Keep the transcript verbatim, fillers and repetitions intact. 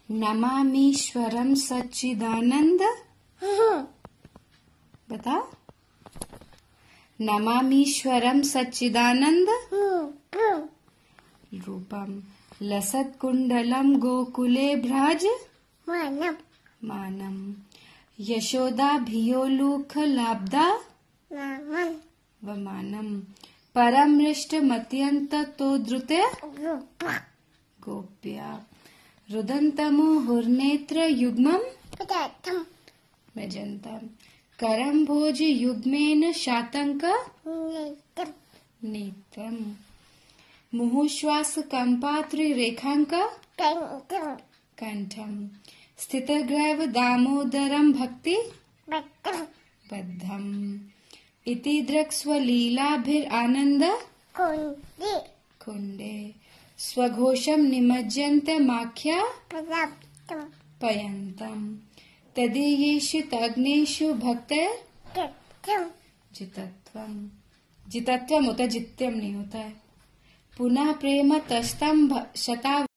नमामीश्वरं सच्चिदानंद। बता। नमामीश्वरं सच्चिदानंद रूपम लसत्कुंडलं गोकुले भ्राज मानम मानम यशोदाभियोलूखलाब्धा नामन वमानम परमृष्टमत्यन्ततोद्रुते रूपा गोप्या रुदन्तमुहुर्नेत्रयुग्मं पदार्थम व्यजन्तं करम्भोजयुग्मेन शातङ्क नेत्रम नेत्रम् मुहुश्वासकम्पात्रिरेखाङ्क कंठम कण्ठम् स्थितग्रैव दामोदरं भक्ति बद्धम बद्धम् इति दृक्स्वलीलाभिरानन्द कुंडे कुण्डे स्वघोषं निमज्जन्तमाख्या पदार्थम पयन्तम् तदीयेषु तग्नेषु भक्तैः तथम जितत्वम। जितत्वम होता है, जित्यम नहीं होता है। पुनः प्रेम तस्तम शता